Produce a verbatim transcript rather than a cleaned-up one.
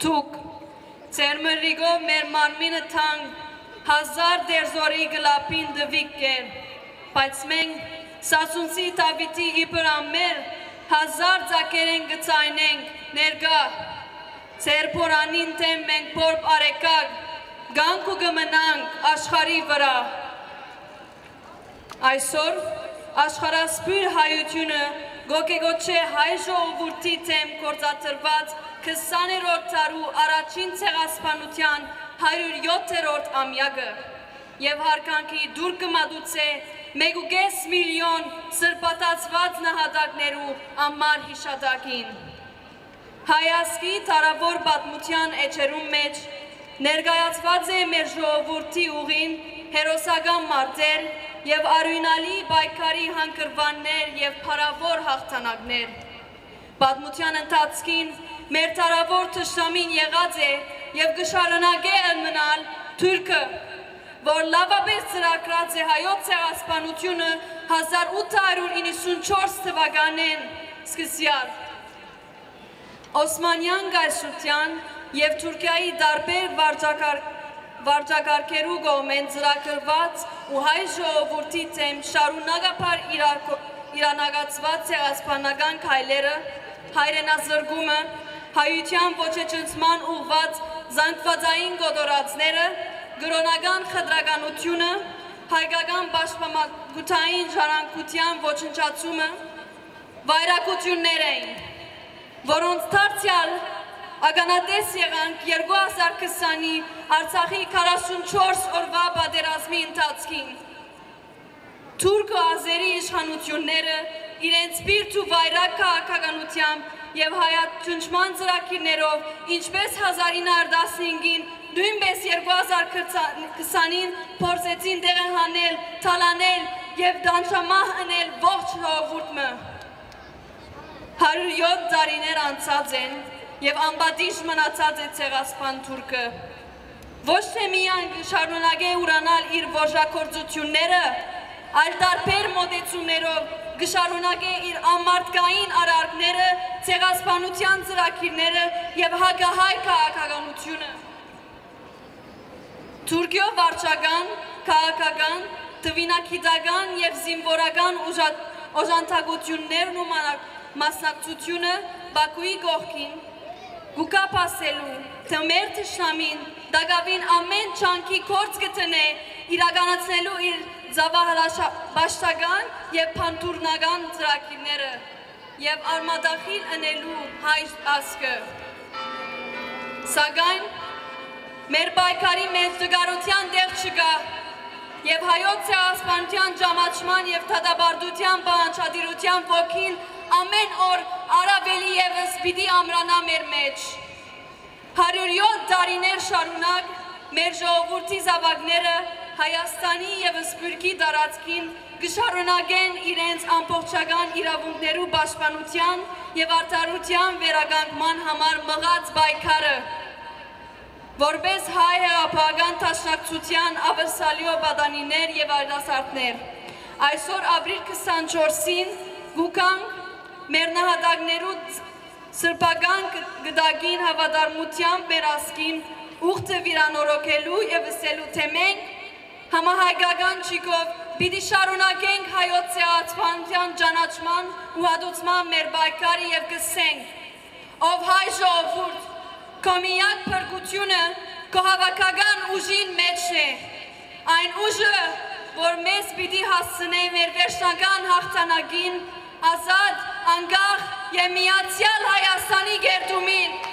Թուկ, ծեր մրրիգով մեր մարմինը թանք, հազար դերզորի գլապին դվիկ կեր, բայց մենք սասունցի տավիտի իպրան մեր, հազար ձակերեն գծայնենք ներգա, ծեր պորանին թեմ մենք պորբ արեկակ, գանք ու գմնանք աշխարի վրա։ Այսօր աշխարհասփյուր հայությունը գոգեգոչե հայ ժողովրդի թեմ գործադրված քսաներորդ տարու առաջին ցեղասպանության հարյուր յոթերորդ ամյակը եւ հարկանքի դուր կմատուցե մեկ ու կես միլիոն սրբատացված նահատակներու ամար հիշատակին։ Հայասկի տարավոր պատմության էջերում մեջ ներկայացված է մեր ժողովրդի ուղին հերոսական մարտեր եւ արյունալի պայքարի հանգրվաններ եւ փառավոր հաղթանակներ։ Պատմության ընթացքին մեր տարավոր թշնամին եղած է եւ կշարունակե մնալ Թուրքը, որ լավապես ծրագրած է հայոց ցեղասպանությունը հազար ութ հարյուր իննսունչորս թվականին սկսյալ։ Օսմանյան կայսրության եւ Թուրքիայի տարբեր վարչակարգերու կողմեն ծրագրված ու հայ ժողովրդի թեմ շարունակաբար իրանագացված ցեղասպանական քայլերը, հայրենազրկումը, հայության ոչնչացման ուղղված զանգվածային գոտորածները, գրոնական խտրականությունը, հայկական պաշտպանության ժառանգության ոչնչացումը վայրակություններ էին, որոնց դարձյալ ականատես եղանք երկու հազար քսանի Արցախի քառասունչորս օրվա պատերազմի ընթացքին։ Թուրք ու ազերի իշխանությունները իրենց բիրտ ու վայրակ քաղաքականությամբ եւ հայաճնչման ծրագիրներով, ինչպես հազար ինը հարյուր տասնհինգին, նույնպես երկու հազար քսանին փորձեցին տեղահանել, թալանել եւ դանչամահ անել ողջ ժողովուրդը։ հարյուր յոթ տարիներ անցած են եւ անպատիժ մնացած է ցեղասպան Թուրքը։ Ոչ թե միայն շարունակե ուրանալ իր ոժակորձությունները, այլ տարբեր մոտեցումներով կշարունակե իր ամարտկային արարքները, ցեղասպանության ծրագիրները եւ հակահայ քաղաքականությունը։ Թուրքիո վարչական, քաղաքական, թվինակիտական եւ զինվորական օժանդակություններն ու մասնակցությունը Բաքուի կողքին գուկապասելու, թե մեր թշնամին դակավին ամեն չանքի կորց կտնե իրականացնելու իր զավահրաշապաշտական և փանթուրնական ծրագիրները և արմադախիլ ընելու հայ ասկը։ Սակայն մեր պայքարի մեծ դգարության տեղ չկա և հայոց ցեղասպանության ճամաչման և դատապարտության պահանջատիրության ոգին ամեն օր առավելի ևս պիտի ամրանա մեր մեջ։ հարյուր յոթ տարիներ շարունակ մեր ժողովրդի զավակները Հայաստանի և Սփյուռքի տարածքին կշարունակեն իրենց ամբողջական իրավունքներու պաշտպանության և արդարության վերականգնման համար մղած պայքարը, որպես հայ հեղափոխական դաշնակցության ավսալիո պատանիներ և արտասարդներ։ Այսօր ապրիլ քսանչորսին գուկանք մեր նահատակներու սրբական գդագին հավատարմությամբ մեր ասկին ուղտը վիրանորոգելու և վսելու թե մենք համահայկական ճիկով պիտի շարունակենք հայոց ցեղասպանության ճանաչման ու հատուցման մեր պայքարը և կսենք, ով հայ ժողովուրդ, քո միակ փրկությունը քո հավաքական ուժին մեջ է, այն ուժը, որ մեզ պիտի հասցնե մեր վերջնական հաղթանակին, ազատ, անկախ և միացյալ Հայաստանի գերդումին։